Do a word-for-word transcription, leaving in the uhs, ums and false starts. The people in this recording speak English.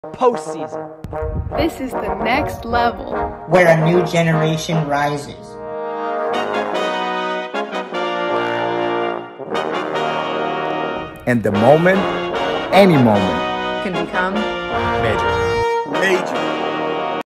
Postseason. This is the next level, where a new generation rises. And the moment, any moment, can become major. Major.